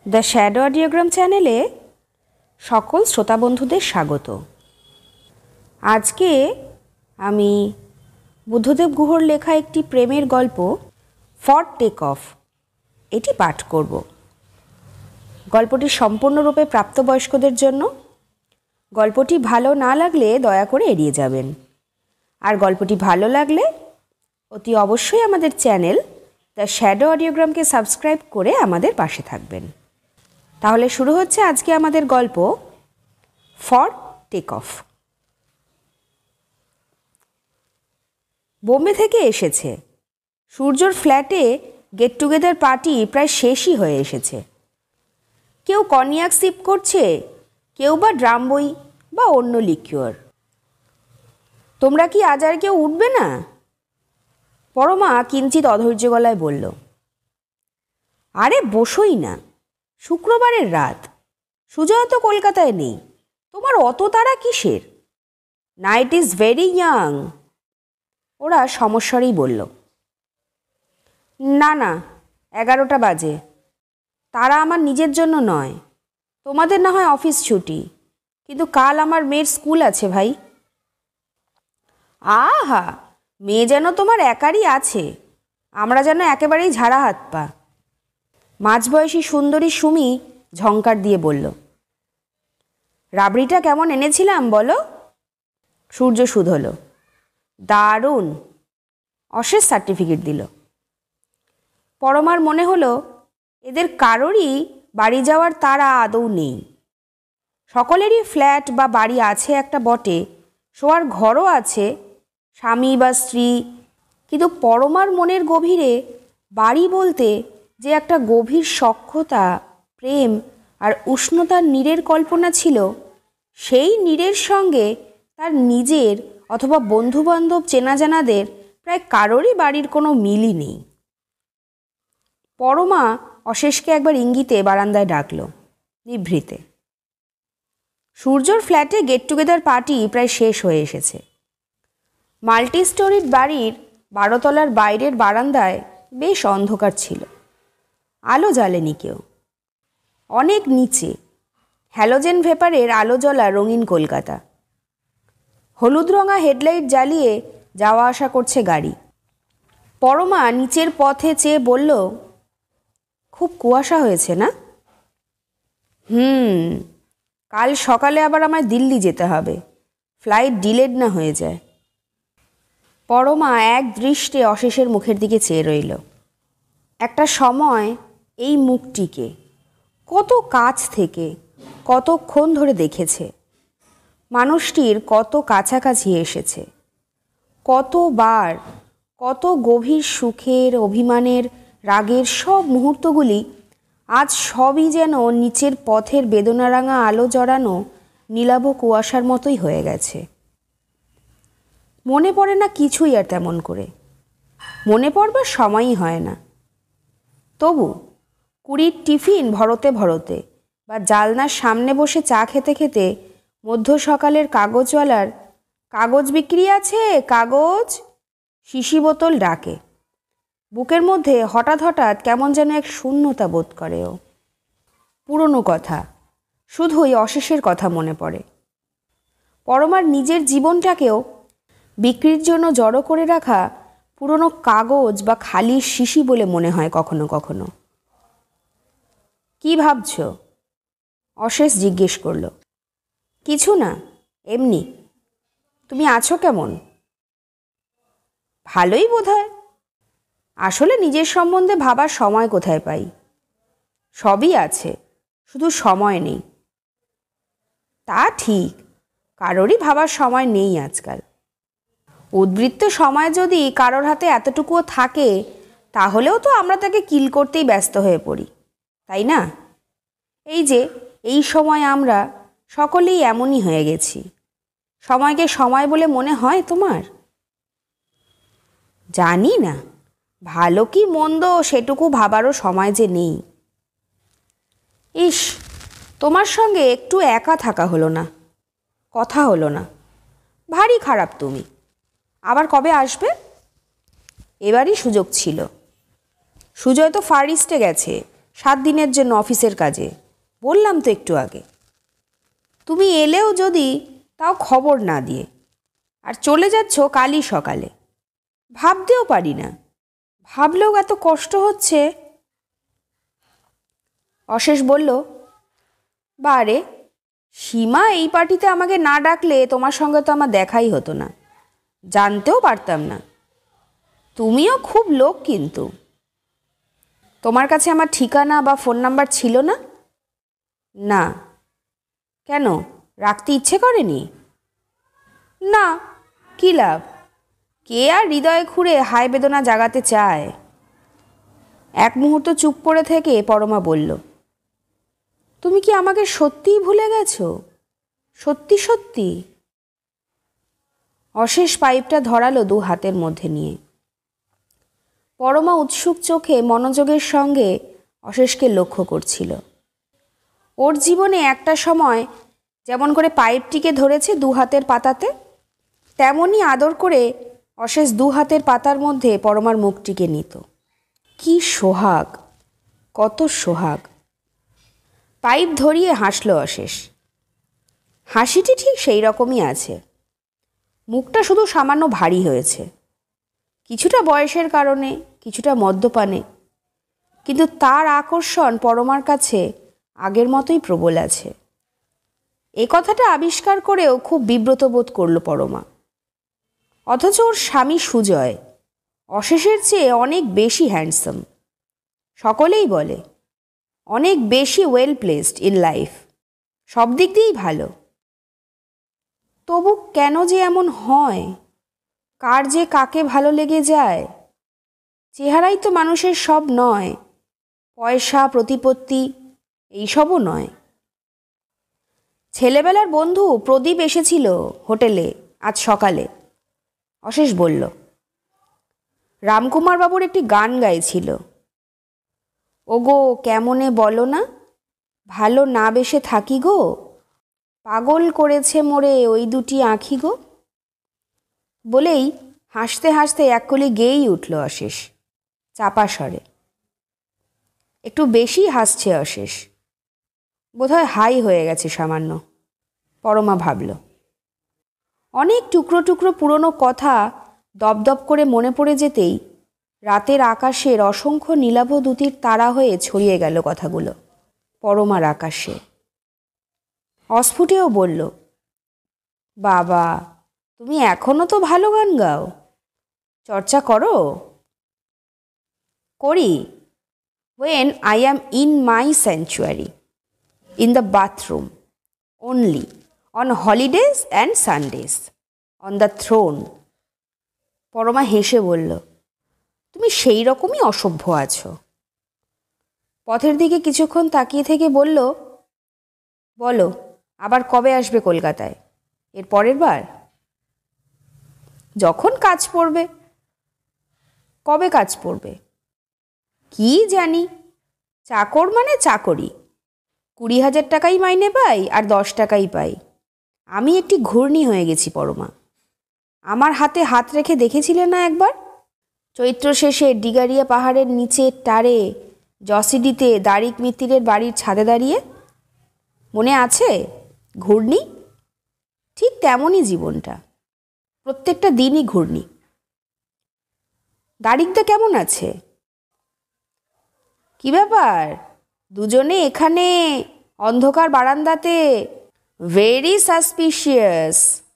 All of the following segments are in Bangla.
দ্য শ্যাডো অডিওগ্রাম চ্যানেলে সকল শ্রোতা বন্ধুদের স্বাগত। আজকে আমি বুদ্ধদেব গুহর লেখা একটি প্রেমের গল্প ফর টেক অফ এটি পাঠ করব। গল্পটি সম্পূর্ণরূপে প্রাপ্তবয়স্কদের জন্য। গল্পটি ভালো না লাগলে দয়া করে এড়িয়ে যাবেন, আর গল্পটি ভালো লাগলে অতি অবশ্যই আমাদের চ্যানেল দ্য শ্যাডো অডিওগ্রামকে সাবস্ক্রাইব করে আমাদের পাশে থাকবেন। তাহলে শুরু হচ্ছে আজকে আমাদের গল্প ফর টেক অফ। বোম্বে থেকে এসেছে। সূর্যর ফ্ল্যাটে গেট টুগেদার পার্টি প্রায় শেষই হয়ে এসেছে। কেউ কনিয়াক সিপ করছে, কেউ বা ড্রাম বই বা অন্য লিকিউর। তোমরা কি আজ আর কেউ উঠবে না? পরমা কিঞ্চিত অধৈর্য গলায় বলল। আরে বসোই না, শুক্রবারের রাত, সুজয় তো কলকাতায় নেই, তোমার অত তাড়া কিসের? নাইট ইজ ভেরি ইয়াং, ওরা সমস্যারই বলল। না না, 11টা বাজে। তারা আমার নিজের জন্য নয়, তোমাদের না হয় অফিস ছুটি, কিন্তু কাল আমার মেয়ের স্কুল আছে ভাই। আহা, মেয়ে যেন তোমার একারই আছে, আমরা যেন একেবারেই ঝাড়া হাত পা। মাঝবয়সী সুন্দরী সুমি ঝংকার দিয়ে বলল। রাবড়িটা কেমন এনেছিলাম বলো? সূর্য শুধল। দারুণ, অশেষ সার্টিফিকেট দিল। পরমার মনে হলো এদের কারোরই বাড়ি যাওয়ার তাড়া আদৌ নেই। সকলেরই ফ্ল্যাট বা বাড়ি আছে একটা বটে, শোয়ার ঘরও আছে, স্বামী বা স্ত্রী, কিন্তু পরমার মনের গভীরে বাড়ি বলতে যে একটা গভীর সখ্যতা, প্রেম আর উষ্ণতার নীড়ের কল্পনা ছিল, সেই নীড়ের সঙ্গে তার নিজের অথবা বন্ধুবান্ধব চেনাজানাদের প্রায় কারোরই বাড়ির কোনো মিলই নেই। পরমা অশেষকে একবার ইঙ্গিতে বারান্দায় ডাকল, নিভৃতে। সূর্যর ফ্ল্যাটে গেট টুগেদার পার্টি প্রায় শেষ হয়ে এসেছে। মাল্টি স্টোরিড বাড়ির 12 তলার বাইরের বারান্দায় বেশ অন্ধকার ছিল, আলো জ্বালেনি কেউ। অনেক নিচে হ্যালোজেন ভেপারের আলো জ্বলা রঙিন কলকাতা। হলুদ রঙা হেডলাইট জ্বালিয়ে যাওয়া আসা করছে গাড়ি। পরমা নিচের পথে চেয়ে বলল, খুব কুয়াশা হয়েছে না? কাল সকালে আবার আমায় দিল্লি যেতে হবে, ফ্লাইট ডিলেড না হয়ে যায়। পরমা এক দৃষ্টে অশেষের মুখের দিকে চেয়ে রইল। একটা সময় এই মুখটিকে কত কাছ থেকে কতক্ষণ ধরে দেখেছে, মানুষটির কত কাছাকাছি এসেছে, কতবার, কত গভীর সুখের, অভিমানের, রাগের সব মুহূর্তগুলি আজ সবই যেন নিচের পথের বেদনারাঙা আলো জড়ানো নীলাভ কুয়াশার মতোই হয়ে গেছে। মনে পড়ে না কিছুই আর তেমন করে, মনে পড়বার সময়ই হয় না। তবু কুড়ির টিফিন ভরতে ভরতে বা জালনার সামনে বসে চা খেতে খেতে মধ্য সকালের কাগজওয়ালার কাগজ বিক্রি আছে, কাগজ, শিশি বোতল ডাকে। বুকের মধ্যে হঠাৎ হঠাৎ কেমন যেন এক শূন্যতা বোধ করে ও। পুরনো কথা, শুধুই অশেষের কথা মনে পড়ে। পরমার নিজের জীবনটাকেও বিক্রির জন্য জড়ো করে রাখা পুরনো কাগজ বা খালি শিশি বলে মনে হয় কখনো কখনো। কি ভাবছ? অশেষ জিজ্ঞেস করল। কিছু না, এমনি। তুমি আছো কেমন? ভালোই বোধহয়। আসলে নিজের সম্বন্ধে ভাবার সময় কোথায় পাই? সবই আছে, শুধু সময় নেই। তা ঠিক, কারোরই ভাবার সময় নেই আজকাল। উদ্বৃত্ত সময় যদি কারোর হাতে এতটুকুও থাকে, তাহলেও তো আমরা তাকে কিল করতেই ব্যস্ত হয়ে পড়ি, তাই না? এই যে এই সময় আমরা সকলেই এমনই হয়ে গেছি। সময়কে সময় বলে মনে হয় তোমার? জানি না, ভালো কি মন্দ সেটুকু ভাবারও সময় যে নেই। ইস, তোমার সঙ্গে একটু একা থাকা হলো না, কথা হলো না। ভারী খারাপ তুমি। আবার কবে আসবে? এবারই সুযোগ ছিল। সুজয় তো ফার ইস্টে গেছে, 7 দিনের জন্য অফিসের কাজে, বললাম তো একটু আগে। তুমি এলেও যদি, তাও খবর না দিয়ে, আর চলে যাচ্ছ কালই সকালে। ভাবতেও পারি না, ভাবলেও এত কষ্ট হচ্ছে। অশেষ বলল, বারে, সীমা এই পার্টিতে আমাকে না ডাকলে তোমার সঙ্গে তো আমার দেখাই হতো না, জানতেও পারতাম না। তুমিও খুব লোক, কিন্তু তোমার কাছে আমার ঠিকানা বা ফোন নাম্বার ছিল না? না। কেন, রাখতে ইচ্ছে করেনি? না, কী লাভ, কে আর হৃদয়ে খুঁড়ে হায় বেদনা জাগাতে চায়। এক মুহূর্ত চুপ করে থেকে পরমা বলল, তুমি কি আমাকে সত্যিই ভুলে গেছো? সত্যি সত্যি? অশেষ পাইপটা ধরালো 2 হাতের মধ্যে নিয়ে। পরমা উৎসুক চোখে মনোযোগের সঙ্গে অশেষকে লক্ষ্য করছিল। ওর জীবনে একটা সময় যেমন করে পাইপটিকে ধরেছে 2 হাতের পাতাতে, তেমনই আদর করে অশেষ 2 হাতের পাতার মধ্যে পরমার মুখটিকে নিত। কি সোহাগ, কত সোহাগ! পাইপ ধরিয়ে হাসল অশেষ। হাসিটি ঠিক সেই রকমই আছে, মুখটা শুধু সামান্য ভারী হয়েছে, কিছুটা বয়সের কারণে, কিছুটা মদ্যপানে, কিন্তু তার আকর্ষণ পরমার কাছে আগের মতোই প্রবল আছে। এ কথাটা আবিষ্কার করেও খুব বিব্রত বোধ করল পরমা। অথচ ওর স্বামী সুজয় অশেষের চেয়ে অনেক বেশি হ্যান্ডসাম। সকলেই বলে অনেক বেশি ওয়েল প্লেসড ইন লাইফ, সব দিক দিয়েই ভালো। তবু কেন যে এমন হয়, কার যে কাকে ভালো লেগে যায়? চেহারাই তো মানুষের সব নয়, পয়সা প্রতিপত্তি এইসবও নয়। ছেলেবেলার বন্ধু প্রদীপ এসেছিল হোটেলে আজ সকালে, অশেষ বলল। রামকুমার বাবুর একটি গান গাইছিল, ওগো কেমনে বলো না, ভালো না বেশে থাকি গো, পাগল করেছে মোরে ওই 2টি আঁখি গো, বলেই হাসতে হাসতে এক কলি গেয়েই উঠল অশেষ, চাপা স্বরে। একটু বেশি হাসছে অশেষ, বোধহয় হাই হয়ে গেছে সামান্য, পরমা ভাবল। অনেক টুকরো টুকরো পুরনো কথা দপদপ করে মনে পড়ে যেতেই রাতের আকাশের অসংখ্য নীলাভ দ্যুতির তারা হয়ে ছড়িয়ে গেল কথাগুলো পরমার আকাশে। অস্ফুটেও বলল, বাবা, তুমি এখনো তো ভালো গান গাও, চর্চা করো? করি, when I am in my sanctuary, in the bathroom, only, on holidays and Sundays, on the throne. Parama হেসে বলল, তুমি সেই রকমই অসভ্য আছো। পথের দিকে কিছুক্ষণ তাকিয়ে থেকে বলল, বলো আবার কবে আসবে কলকাতায়? এর পরের বার? যখন কাজ পড়বে। কবে কাজ পড়বে? কি জানি, চাকর মানে চাকরি, 20,000 টাকাই মাইনে পাই আর 10 টাকাই পাই। আমি একটি ঘূর্ণি হয়ে গেছি পরমা। আমার হাতে হাত রেখে দেখেছিলে না একবার, চৈত্র শেষে ডিগারিয়া পাহাড়ের নিচের টারে জসিডিতে দারিক মিত্তিরের বাড়ির ছাদে দাঁড়িয়ে? মনে আছে? ঘূর্ণি ঠিক তেমনই জীবনটা, প্রত্যেকটা দিনই ঘূর্ণি। দারিকদা কেমন আছে? কি ব্যাপার, দুজনে এখানে অন্ধকার বারান্দাতে? Very suspicious.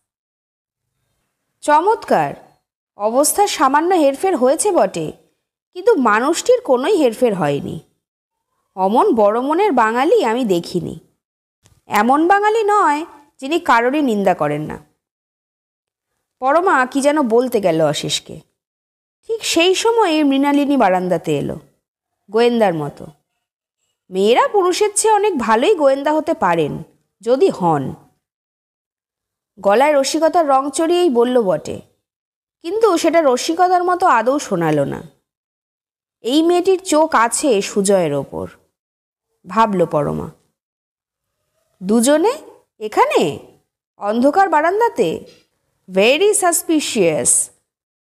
চমৎকার, অবস্থার সামান্য হেরফের হয়েছে বটে, কিন্তু মানুষটির কোনোই হেরফের হয়নি। অমন বড় মনের বাঙালি আমি দেখিনি। এমন বাঙালি নয় যিনি কারোরই নিন্দা করেন না। পরমা কি যেন বলতে গেল অশেষকে, ঠিক সেই সময়ে মৃণালিনী বারান্দাতে এলো, গোয়েন্দার মতো। মেয়েরা পুরুষের চেয়ে অনেক ভালোই গোয়েন্দা হতে পারেন, যদি হন। গলায় রসিকতার রং চড়িয়েই বলল বটে, কিন্তু সেটা রসিকতার মতো আদৌ শোনালো না। এই মেয়েটির চোখ আছে সুজয়ের ওপর, ভাবল পরমা। দুজনে এখানে অন্ধকার বারান্দাতে? Very suspicious.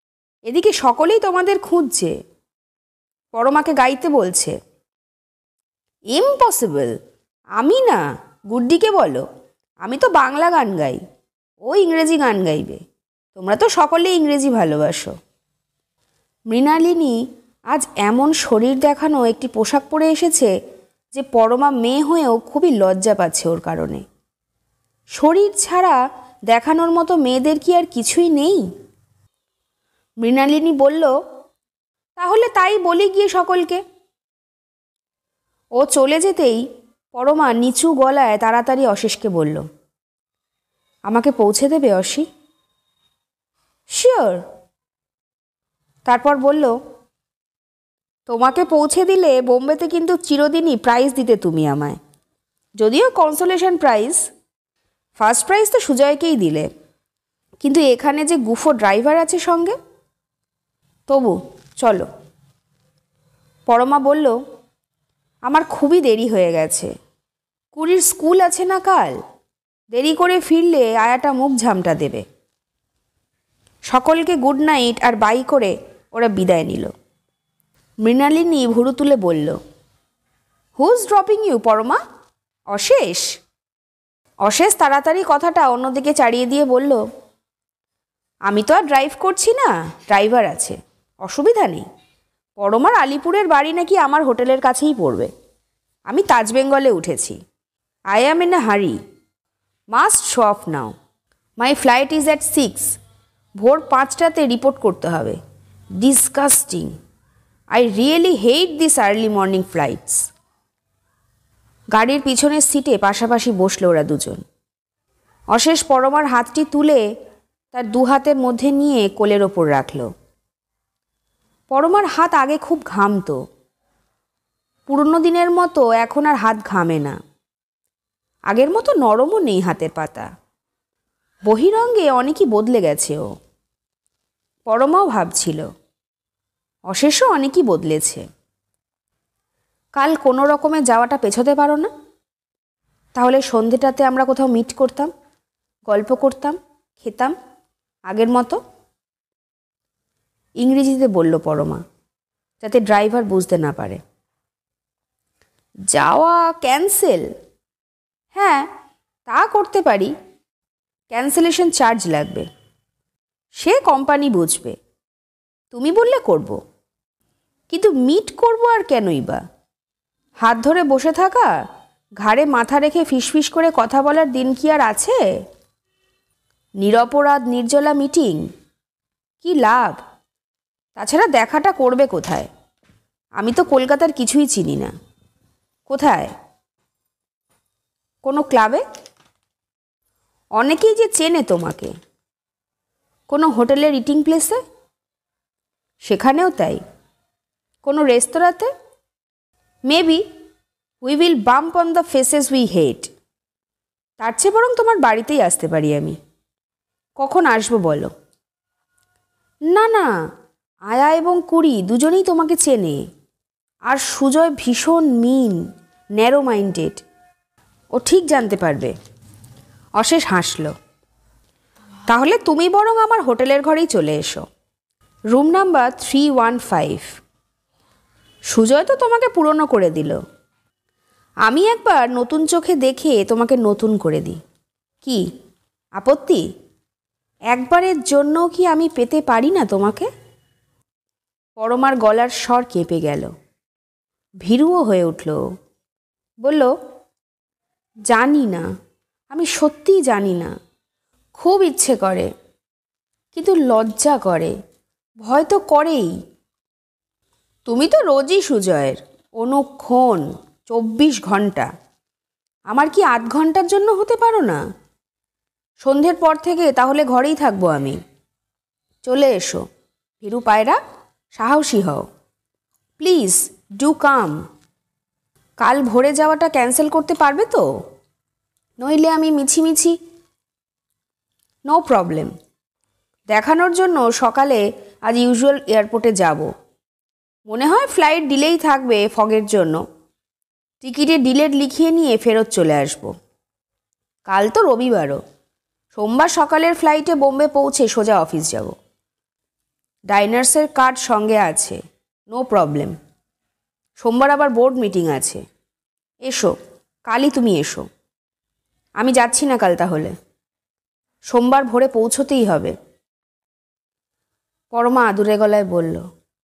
এদিকে সকলেই তোমাদের খুঁজছে, পরমাকে গাইতে বলছে। ইম্পসিবল। আমি না, গুড্ডিকে বলো, আমি তো বাংলা গান গাই, ও ইংরেজি গান গাইবে। তোমরা তো সকলেই ইংরেজি ভালোবাসো। মৃণালিনী আজ এমন শরীর দেখানো একটি পোশাক পরে এসেছে যে পরমা মেয়ে হয়েও খুবই লজ্জা পাচ্ছে ওর কারণে। শরীর ছাড়া দেখানোর মতো মেয়েদের কি আর কিছুই নেই? মৃণালিনী বলল, তাহলে তাই বলি গিয়ে সকলকে। ও চলে যেতেই পরমা নিচু গলায় তাড়াতাড়ি অশেষকে বলল, আমাকে পৌঁছে দেবে অসি? শিওর। তারপর বলল, তোমাকে পৌঁছে দিলে বোম্বেতে কিন্তু চিরদিনই প্রাইজ দিতে তুমি আমায়। যদিও কনসোলেশন প্রাইজ, ফার্স্ট প্রাইজ তো সুজয়কেই দিলে, কিন্তু এখানে যে গুফো ড্রাইভার আছে সঙ্গে। তবু চলো। পরমা বলল, আমার খুবই দেরি হয়ে গেছে, কুড়ির স্কুল আছে না কাল, দেরি করে ফিরলে আয়াটা মুখ ঝামটা দেবে। সকলকে গুড নাইট আর বাই করে ওরা বিদায় নিল। মৃণালিনী ভুরু তুলে বলল, হুজ ড্রপিং ইউ পরমা? অশেষ। অশেষ তাড়াতাড়ি কথাটা অন্যদিকে চাড়িয়ে দিয়ে বলল, আমি তো আর ড্রাইভ করছি না, ড্রাইভার আছে, অসুবিধা নেই। পরমার আলিপুরের বাড়ি নাকি আমার হোটেলের কাছেই পড়বে। আমি তাজ বেঙ্গলে উঠেছি। I am in a hurry, must show off now. My flight is at 6, ভোর 5টাতে রিপোর্ট করতে হবে। Disgusting, I really hate this early morning flights. গাড়ির পিছনের সিটে পাশাপাশি বসলো ওরা দুজন। অশেষ পরমার হাতটি তুলে তার দু হাতের মধ্যে নিয়ে কোলের ওপর রাখল। পরমার হাত আগে খুব ঘামতো, পুরনো দিনের মতো এখন আর হাত ঘামে না। আগের মতো নরমও নেই হাতের পাতা। বহিরঙ্গে অনেকই বদলে গেছে ও। পরমাও ভাবছিল, অশেষও অনেকই বদলেছে। কাল কোনো রকমে যাওয়াটা পেছোতে পারো না? তাহলে সন্ধেটাতে আমরা কোথাও মিট করতাম, গল্প করতাম, খেতাম আগের মতো। ইংরেজিতে বলল পরমা, যাতে ড্রাইভার বুঝতে না পারে। যাওয়া ক্যান্সেল? হ্যাঁ, তা করতে পারি। ক্যান্সেলেশন চার্জ লাগবে, সে কোম্পানি বুঝবে। তুমি বললে করব, কিন্তু মিট করব আর কেনই বা? হাত ধরে বসে থাকা, ঘাড়ে মাথা রেখে ফিসফিস করে কথা বলার দিন কি আর আছে? নিরপরাধ নির্জলা মিটিং, কি লাভ? তাছাড়া দেখাটা করবে কোথায়? আমি তো কলকাতার কিছুই চিনি না। কোথায়? কোনো ক্লাবে? অনেকেই যে চেনে তোমাকে। কোনো হোটেলের ইটিং প্লেসে? সেখানেও তাই। কোনো রেস্তোরাঁতে? Maybe we will bump on the faces we hate. তার চেয়ে বরং তোমার বাড়িতেই আসতে পারি আমি। কখন আসবো বলো? না না, আয়া এবং কুড়ি দুজনেই তোমাকে চেনে। আর সুজয় ভীষণ মিন, ন্যারো মাইন্ডেড, ও ঠিক জানতে পারবে। অশেষ হাসল। তাহলে তুমি বরং আমার হোটেলের ঘরেই চলে এসো, রুম নাম্বার 315। সুজয় তো তোমাকে পুরনো করে দিল, আমি একবার নতুন চোখে দেখে তোমাকে নতুন করে দিই। কি আপত্তি? একবারের জন্য কি আমি পেতে পারি না তোমাকে? পরমার গলার স্বর কেঁপে গেল, ভীরুও হয়ে উঠল। বলল, জানি না, আমি সত্যিই জানি না। খুব ইচ্ছে করে, কিন্তু লজ্জা করে, ভয় তো করেই। তুমি তো রোজই সুজয়ের, অনুক্ষণ 24 ঘন্টা। আমার কি আধ ঘন্টার জন্য হতে পারো না? সন্ধ্যের পর থেকে তাহলে ঘরেই থাকবো আমি। চলে এসো ভীরু পায়রা, সাহসী হও। Please do come. কাল ভোরে যাওয়াটা ক্যান্সেল করতে পারবে তো? নইলে আমি মিছিমিছি। No problem. দেখানোর জন্য সকালে আজ ইউজুয়াল এয়ারপোর্টে যাব। মনে হয় ফ্লাইট ডিলেই থাকবে ফগের জন্য। টিকিটে ডিলেট লিখিয়ে নিয়ে ফেরত চলে আসব। কাল তো রবিবারও, সোমবার সকালের ফ্লাইটে বোম্বে পৌঁছে সোজা অফিস যাব। ডাইনার্সের কার্ড সঙ্গে আছে, নো প্রবলেম। সোমবার আবার বোর্ড মিটিং আছে, এসো, কালই তুমি এসো। আমি যাচ্ছি না কাল তাহলে, সোমবার ভোরে পৌঁছতেই হবে। পরমা আদুরে গলায় বলল,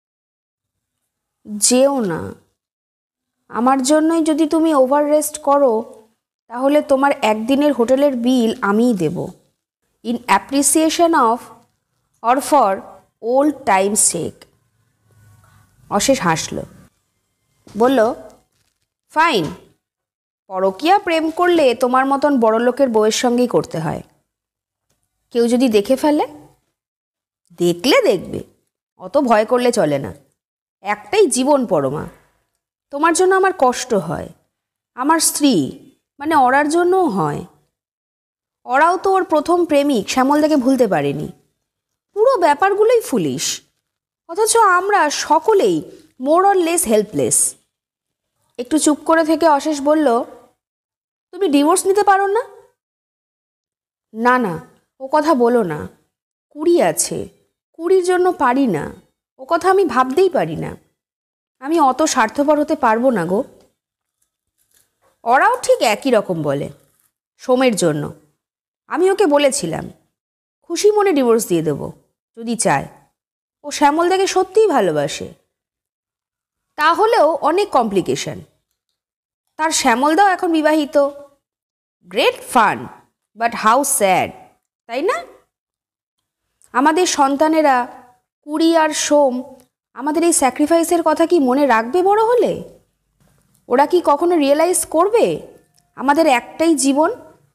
যেও না। আমার জন্যই যদি তুমি ওভার রেস্ট করো তাহলে তোমার একদিনের হোটেলের বিল আমিই দেব, in appreciation of or for old time sake. Ashesh হাসল, বলল, ফাইন। পরকীয়া প্রেম করলে তোমার মতন বড়লোকের বউয়ের সঙ্গেই করতে হয়। কেউ যদি দেখে ফেলে? দেখলে দেখবে, অত ভয় করলে চলে না। একটাই জীবন পরমা, তোমার জন্য আমার কষ্ট হয়, আমার স্ত্রী মানে ওরার জন্যও হয়। ওরাও তো ওর প্রথম প্রেমিক শ্যামলদাকে ভুলতে পারেনি। পুরো ব্যাপারগুলোই ফুলিশ, অথচ আমরা সকলেই মোর অর লেস হেল্পলেস। একটু চুপ করে থেকে অশেষ বলল, তুমি ডিভোর্স নিতে পারো না? না না, ও কথা বলো না। কুড়ি আছে, কুড়ির জন্য পারি না, ও কথা আমি ভাবতেই পারি না। আমি অত স্বার্থপর হতে পারবো না গো। ওরাও ঠিক একই রকম বলে, সোমের জন্য। আমি ওকে বলেছিলাম খুশি মনে ডিভোর্স দিয়ে দেবো যদি চায়। ও শ্যামলদাকে সত্যিই ভালোবাসে। তাহলেও অনেক কমপ্লিকেশন। তার শ্যামলদাও এখন বিবাহিত। Great fun, but how sad, তাই না? আমাদের সন্তানেরা কুড়ি আর সোম আমাদের এই স্যাক্রিফাইসের কথা কি মনে রাখবে বড় হলে? ওরা কি কখনো রিয়েলাইজ করবে আমাদের একটাই জীবন,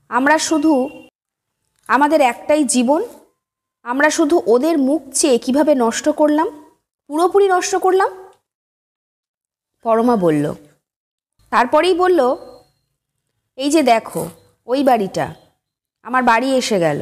আমরা শুধু ওদের মুখ চেয়ে কীভাবে নষ্ট করলাম, পুরোপুরি নষ্ট করলাম? পরমা বলল, তারপরেই বলল, এই যে দেখো ওই বাড়িটা, আমার বাড়ি এসে গেল।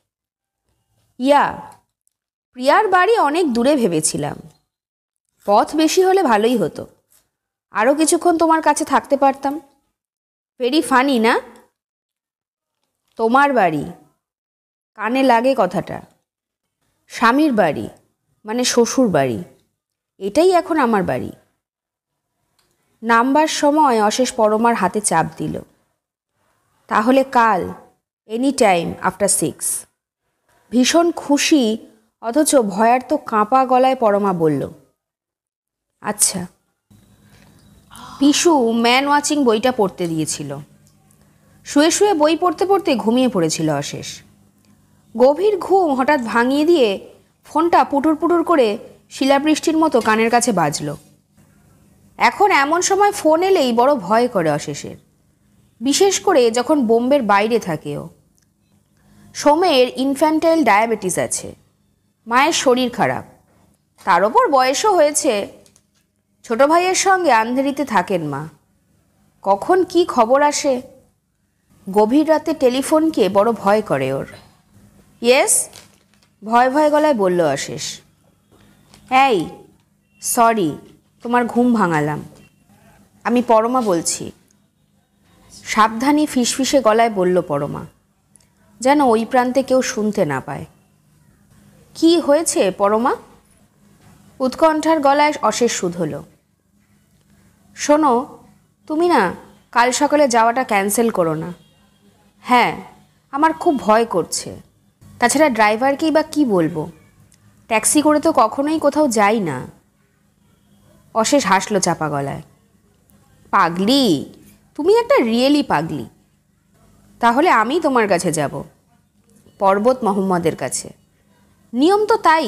প্রিয়ার বাড়ি অনেক দূরে ভেবেছিলাম। পথ বেশি হলে ভালোই হতো, আরও কিছুক্ষণ তোমার কাছে থাকতে পারতাম। ভেরি ফানি না? তোমার বাড়ি, কানে লাগে কথাটা। স্বামীর বাড়ি মানে শ্বশুর বাড়ি, এটাই এখন আমার বাড়ি। নামবার সময় অশেষ পরমার হাতে চাপ দিল, তাহলে কাল এনি টাইম আফটার 6। ভীষণ খুশি অথচ ভয়ার্ত কাঁপা গলায় পরমা বলল, আচ্ছা। পিসু ম্যান ওয়াচিং বইটা পড়তে দিয়েছিল। শুয়ে শুয়ে বই পড়তে পড়তে ঘুমিয়ে পড়েছিল অশেষ। গভীর ঘুম হঠাৎ ভাঙিয়ে দিয়ে ফোনটা পুটুর পুটুর করে শিলাবৃষ্টির মতো কানের কাছে বাজল। এখন এমন সময় ফোন এলেই বড় ভয় করে অশেষের, বিশেষ করে যখন বোম্বের বাইরে থাকেও। সোমের ইনফ্যান্টাইল ডায়াবেটিস আছে, মায়ের শরীর খারাপ, তার ওপর বয়সও হয়েছে। ছোট ভাইয়ের সঙ্গে আন্ধেরিতে থাকেন মা, কখন কি খবর আসে। গভীর রাতে টেলিফোনকে বড় ভয় করে ওর। ইয়েস, ভয় ভয় গলায় বলল অশেষ। এই সরি, তোমার ঘুম ভাঙালাম। আমি পরমা বলছি। সাবধানী ফিসফিসে গলায় বলল পরমা, যেন ওই প্রান্তে কেউ শুনতে না পায়। কি হয়েছে পরমা? উৎকণ্ঠার গলায় অশেষ শুধল। শোনো, তুমি না কাল সকালে যাওয়াটা ক্যান্সেল করো না। হ্যাঁ, আমার খুব ভয় করছে। তাছাড়া ড্রাইভারকেই বা কী বলবো, ট্যাক্সি করে তো কখনোই কোথাও যাই না। অশেষ হাসলো চাপা গলায়। পাগলি, তুমি একটা রিয়েলি পাগলি। তাহলে আমি তোমার কাছে যাব, পর্বত মোহাম্মদের কাছে। নিয়ম তো তাই।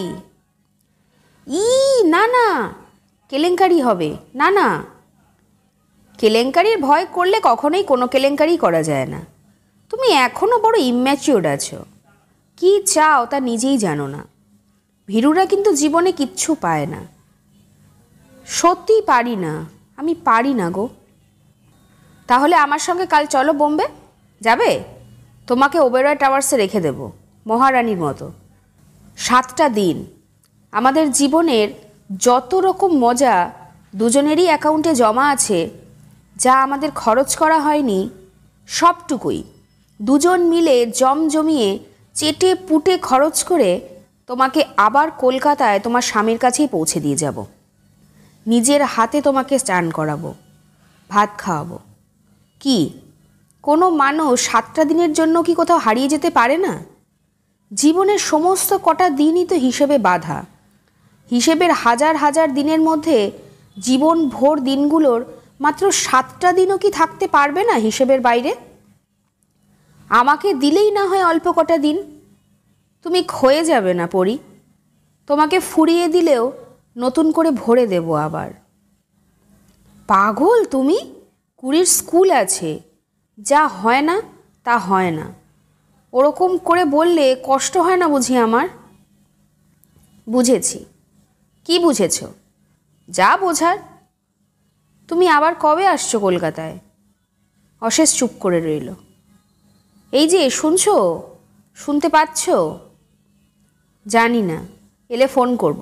না না, কেলেঙ্কারি হবে। না না, কেলেঙ্কারির ভয় করলে কখনোই কোনো কেলেঙ্কারি করা যায় না। তুমি এখনও বড় ইম্যাচিওর আছো, কি চাও তা নিজেই জানো না। ভীরুরা কিন্তু জীবনে কিচ্ছু পায় না। সত্যিই পারি না, আমি পারি না গো। তাহলে আমার সঙ্গে কাল চলো বোম্বে। যাবে? তোমাকে ওবেরয় টাওয়ার্সে রেখে দেব মহারানীর মতো। 7টা দিন আমাদের জীবনের যত রকম মজা দুজনেরই অ্যাকাউন্টে জমা আছে, যা আমাদের খরচ করা হয়নি, সবটুকুই দুজন মিলে জমিয়ে চেটে পুটে খরচ করে তোমাকে আবার কলকাতায় তোমার স্বামীর কাছেই পৌঁছে দিয়ে যাব। নিজের হাতে তোমাকে স্নান করাবো, ভাত খাওয়াবো, কি কোনো মানুষ 7টা দিনের জন্য কি কোথাও হারিয়ে যেতে পারে না? জীবনের সমস্ত কটা দিনই তো হিসেবে বাঁধা। হিসেবের হাজার হাজার দিনের মধ্যে জীবন ভোর দিনগুলোর মাত্র 7টা দিনও কি থাকতে পারবে না হিসেবের বাইরে? আমাকে দিলেই না হয় অল্প কটা দিন। তুমি ক্ষয়ে যাবে না পরি, তোমাকে ফুরিয়ে দিলেও নতুন করে ভরে দেব আবার। পাগল তুমি? 20 স্কুল আছে, যা হয় না তা হয় না। ওরকম করে বললে কষ্ট হয় না বুঝি আমার? বুঝেছি। কি বুঝেছ? যা বোঝার। তুমি আবার কবে আসছো কলকাতায়? অশেষ চুপ করে রইল। এই যে শুনছো, শুনতে পাচ্ছ? জানি না, এলে ফোন করব।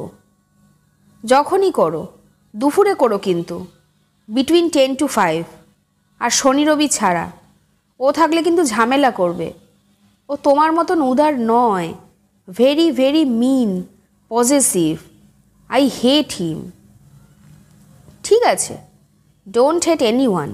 যখনই করো, দুপুরে করো কিন্তু, বিটুইন 10 to 5। আর শনি রবি ছাড়া। ও থাকলে কিন্তু ঝামেলা করবে। ও তোমার মতন উদার নয়, very very mean, possessive. I hate him. ঠিক আছে, ডোন্ট হেট এনিওয়ান।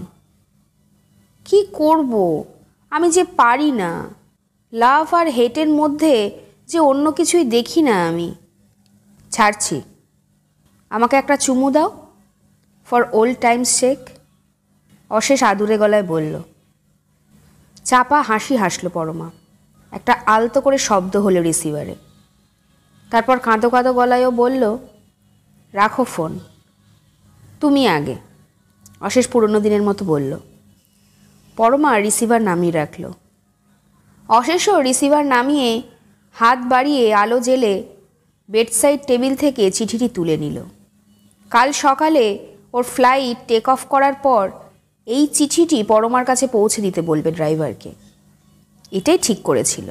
কি করব, আমি যে পারি না। লাভ আর হেটের মধ্যে যে অন্য কিছুই দেখি না আমি। ছাড়ছি। আমাকে একটা চুমু দাও, ফর ওল্ড টাইমস শেক। অশেষ আদুরে গলায় বলল। চাপা হাসি হাসল পরমা। একটা আলতো করে শব্দ হলো রিসিভারে। তারপর কাঁদো কাঁদো গলায়ও বলল, রাখো ফোন, তুমি আগে। অশেষ পুরনো দিনের মতো বলল। পরমা রিসিভার নামিয়ে রাখল। অশেষও রিসিভার নামিয়ে হাত বাড়িয়ে আলো জেলে বেডসাইড টেবিল থেকে চিঠিটি তুলে নিল। কাল সকালে ওর ফ্লাইট টেক অফ করার পর এই চিঠিটি পরমার কাছে পৌঁছে দিতে বলবে ড্রাইভারকে। এটাই ঠিক করেছিল।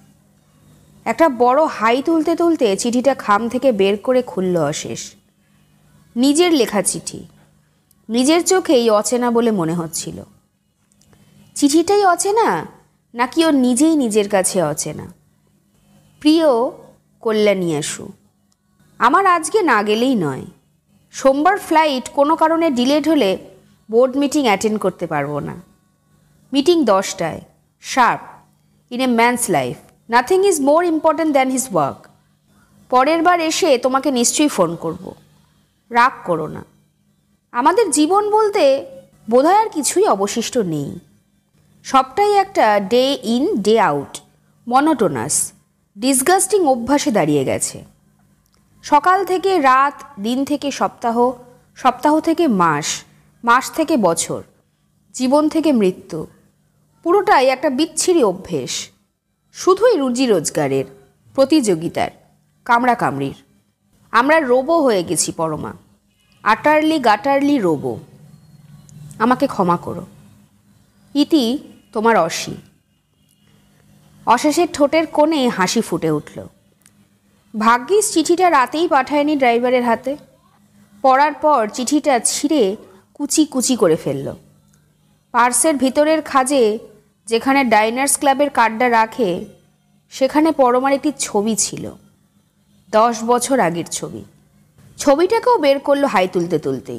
একটা বড় হাই তুলতে তুলতে চিঠিটা খাম থেকে বের করে খুলল অশেষ। নিজের লেখা চিঠি, নিজের চোখেই অচেনা বলে মনে হচ্ছিল। চিঠিটাই অচেনা, নাকি ও নিজেই নিজের কাছে অচেনা? প্রিয় কল্যাণী আসু, আমার আজকে না গেলেই নয়। সোমবার ফ্লাইট কোনো কারণে ডিলেড হলে বোর্ড মিটিং অ্যাটেন্ড করতে পারবো না। মিটিং 10টায়, sharp. In a man's life nothing is more important than his work. পরের বার এসে তোমাকে নিশ্চয়ই ফোন করব। রাগ করো না। আমাদের জীবন বলতে বোধহয় আর কিছুই অবশিষ্ট নেই। সবটাই একটা day in day out monotonous disgusting অভ্যাসে দাঁড়িয়ে গেছে। সকাল থেকে রাত, দিন থেকে সপ্তাহ, সপ্তাহ থেকে মাস, মাস থেকে বছর, জীবন থেকে মৃত্যু, পুরোটাই একটা বিচ্ছিরি অভ্যেস। শুধুই রুজি রোজগারের, প্রতিযোগিতার, কামড়াকামড়ির। আমরা রোবো হয়ে গেছি পরমা, আটারলি গাটারলি রোবো। আমাকে ক্ষমা করো। ইতি তোমার অসি। অশেষের ঠোঁটের কোণে হাসি ফুটে উঠল। ভাগ্যিস চিঠিটা রাতেই পাঠায়নি ড্রাইভারের হাতে। পড়ার পর চিঠিটা ছিঁড়ে কুচি কুচি করে ফেলল। পার্সের ভিতরের খাজে, যেখানে ডাইনার্স ক্লাবের কার্ডটা রাখে, সেখানে পরমার একটি ছবি ছিল। 10 বছর আগের ছবি। ছবিটাকেও বের করলো হাই তুলতে তুলতেই।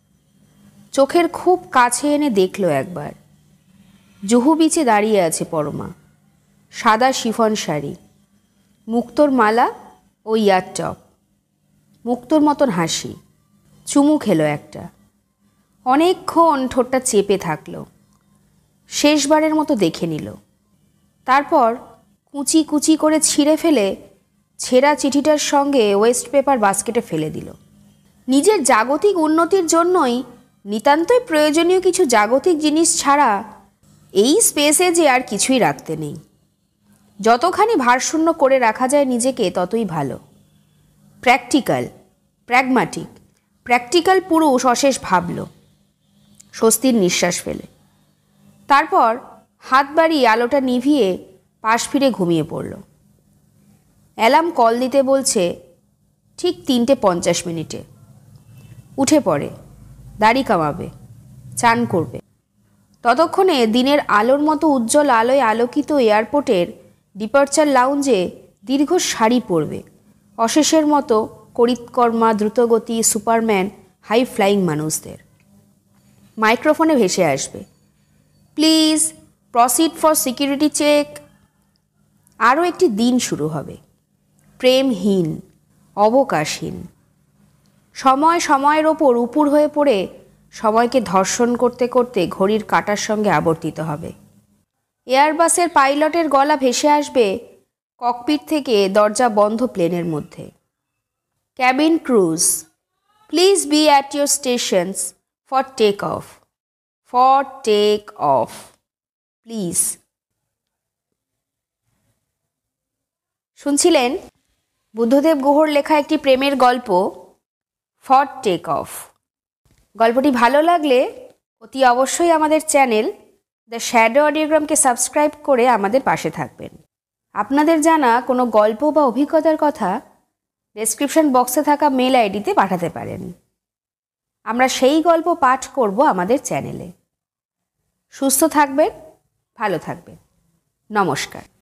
চোখের খুব কাছে এনে দেখল একবার। জুহু বিচে দাঁড়িয়ে আছে পরমা। সাদা শিফন শাড়ি, মুক্তোর মালা ও ইয়ার টপ। মুক্তোর মতন হাসি। চুমু খেলো একটা। অনেকক্ষণ ঠোঁটটা চেপে থাকলো। শেষবারের মতো দেখে নিল। তারপর কুচি কুচি করে ছিঁড়ে ফেলে ছেঁড়া চিঠিটার সঙ্গে ওয়েস্ট পেপার বাস্কেটে ফেলে দিল। নিজের জাগতিক উন্নতির জন্যই নিতান্তই প্রয়োজনীয় কিছু জাগতিক জিনিস ছাড়া এই স্পেসে যে আর কিছুই রাখতে নেই। যতখানি ভারশূন্য করে রাখা যায় নিজেকে ততই ভালো। প্র্যাকটিক্যাল, প্র্যাগম্যাটিক, প্র্যাকটিক্যাল পুরুষ অশেষ ভাবল, স্বস্তির নিঃশ্বাস ফেলে। তারপর হাত বাড়িয়ে আলোটা নিভিয়ে পাশ ফিরে ঘুমিয়ে পড়ল। অ্যালার্ম কল দিতে বলছে ঠিক 3:50 উঠে পড়ে, দাড়ি কামাবে, চান করবে। ততক্ষণে দিনের আলোর মতো উজ্জ্বল আলোয় আলোকিত এয়ারপোর্টের ডিপার্চার লাউঞ্জে দীর্ঘ সারি পড়বে অশেষের মতো করিতকর্মা, দ্রুতগতি, সুপারম্যান, হাই ফ্লাইং মানুষদের। মাইক্রোফোনে ভেসে আসবে, please proceed for security check. আরও একটি দিন শুরু হবে, প্রেমহীন, অবকাশহীন। সময় সময়ের ওপর উপুর হয়ে পড়ে সময়কে ধর্ষণ করতে করতে ঘড়ির কাঁটার সঙ্গে আবর্তিত হবে। এয়ারবাসের পাইলটের গলা ভেসে আসবে ককপিট থেকে দরজা বন্ধ প্লেনের মধ্যে। Cabin crews, please be at your stations for take off, for take off, please. শুনছিলেন বুদ্ধদেব গুহর লেখা একটি প্রেমের গল্প, ফর টেক অফ। গল্পটি ভালো লাগলে অতি অবশ্যই আমাদের চ্যানেল দ্য শ্যাডো অডিওগ্রামকে সাবস্ক্রাইব করে আমাদের পাশে থাকবেন। আপনাদের জানা কোনো গল্প বা অভিজ্ঞতার কথা ডেসক্রিপশন বক্সে থাকা মেল আইডিতে পাঠাতে পারেন। আমরা সেই গল্প পাঠ করব আমাদের চ্যানেলে। সুস্থ থাকবেন, ভালো থাকবেন। নমস্কার।